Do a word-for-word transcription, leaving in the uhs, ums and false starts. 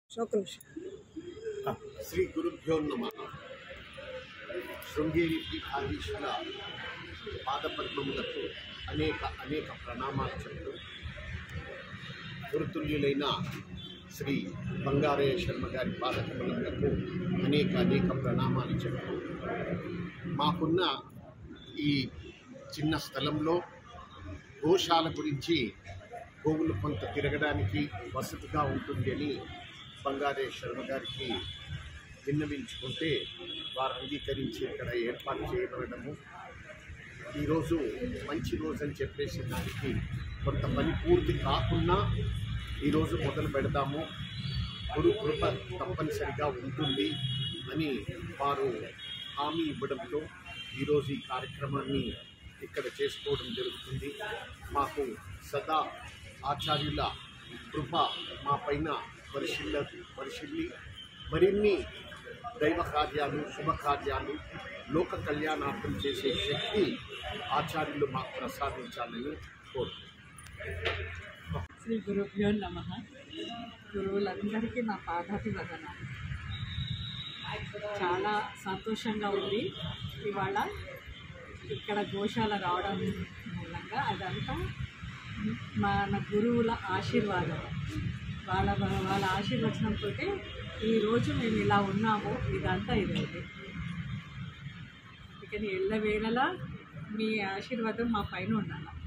శ్రీ గురుభ్యో నమః. శృంగేరి పీఠాధీశుల పాదపద్మములకు అనేక అనేక ప్రణామాలు చెప్తూ గురుతుల్యులైన శ్రీ బంగారయ్య శర్మ గారి పాదకమలములకు అనేక అనేక ప్రణామాలు చెప్తూ మాకున్న ఈ చిన్న స్థలంలో గోశాల గురించి గోవులు కొంత తిరగడానికి వసతిగా ఉంటుంది అని బంగారయ్య శర్మ గారికి విన్నవించుకుంటే వారు అంగీకరించి ఇక్కడ ఏర్పాటు చేయబడము. ఈరోజు మంచి రోజు అని చెప్పేసి దానికి కొంత పని పూర్తి కాకుండా ఈరోజు మొదలు పెడదాము, గురు కృప తప్పనిసరిగా ఉంటుంది అని వారు హామీ ఇవ్వడంతో ఈరోజు ఈ కార్యక్రమాన్ని ఇక్కడ చేసుకోవడం జరుగుతుంది. మాకు సదా ఆచార్యుల కృప మా పైన పరిశీల పరిశీలి మరిన్ని దైవ కార్యాలు శుభకార్యాలు లోక కళ్యాణార్థం చేసే శక్తి ఆచార్యులు మాకు ప్రసాదించాలని కోరుతున్నాను. శ్రీ గురుభ్యో నమః. గురువులందరికీ నా పాదాభివందనాలు. చాలా సంతోషంగా ఉంది ఇవాళ ఇక్కడ గోశాల రావడం మూలంగా. అదంతా మన గురువుల ఆశీర్వాదం, వాళ్ళ వాళ్ళ ఆశీర్వచనంతో ఈరోజు మేము ఇలా ఉన్నాము. ఇదంతా ఇదండి. ఇక ఎల్లవేళలా మీ ఆశీర్వాదం మా పైన ఉండాలి.